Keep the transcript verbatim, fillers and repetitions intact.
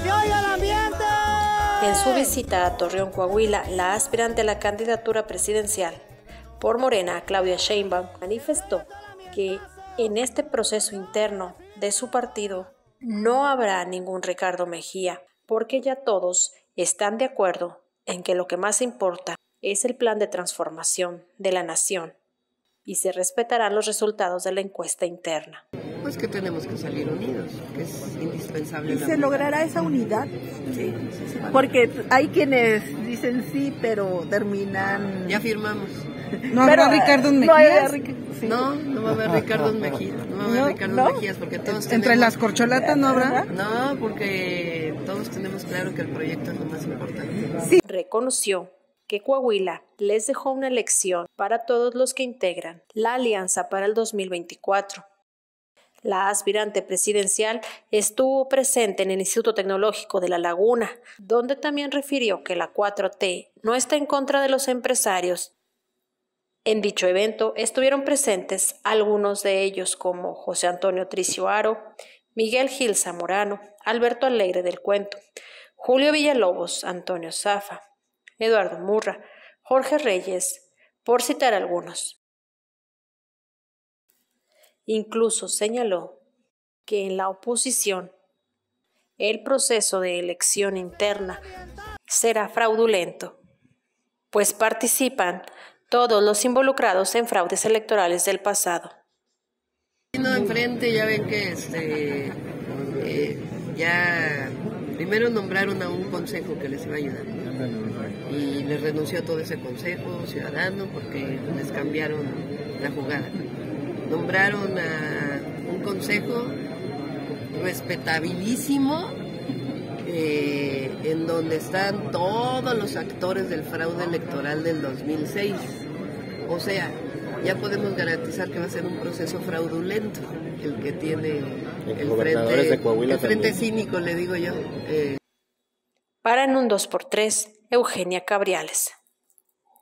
oiga el ambiente! En su visita a Torreón, Coahuila, la aspirante a la candidatura presidencial por Morena, Claudia Sheinbaum, manifestó que en este proceso interno de su partido no habrá ningún Ricardo Mejía, porque ya todos están de acuerdo en que lo que más importa es el plan de transformación de la nación y se respetarán los resultados de la encuesta interna. Pues que tenemos que salir unidos, que es indispensable. ¿Y se logrará esa unidad? Sí, sí, sí. Porque hay quienes dicen sí, pero terminan... Ya firmamos. ¿No habrá Pero, Ricardo no, Mejías? sí. No, no va a haber Ricardo Mejías. No va a haber ¿No? Ricardo ¿No? Mejías porque todos ¿Entre tenemos... las corcholatas no habrá? No, porque todos tenemos claro que el proyecto es lo más importante. Sí. Reconoció que Coahuila les dejó una lección para todos los que integran la alianza para el dos mil veinticuatro. La aspirante presidencial estuvo presente en el Instituto Tecnológico de La Laguna, donde también refirió que la cuatro T no está en contra de los empresarios. En dicho evento estuvieron presentes algunos de ellos como José Antonio Tricio Aro, Miguel Gil Zamorano, Alberto Alegre del Cuento, Julio Villalobos, Antonio Zafa, Eduardo Murra, Jorge Reyes, por citar algunos. Incluso señaló que en la oposición el proceso de elección interna será fraudulento, pues participan todos los involucrados en fraudes electorales del pasado. No, enfrente ya ven que este, eh, ya primero nombraron a un consejo que les iba a ayudar y les renunció a todo ese consejo ciudadano porque les cambiaron la jugada. Nombraron a un consejo respetabilísimo eh, en donde están todos los actores del fraude electoral del dos mil seis. O sea, ya podemos garantizar que va a ser un proceso fraudulento el que tiene el frente, de Coahuila, el frente también. cínico, le digo yo. Eh. Para en un dos por tres, Eugenia Cabriales.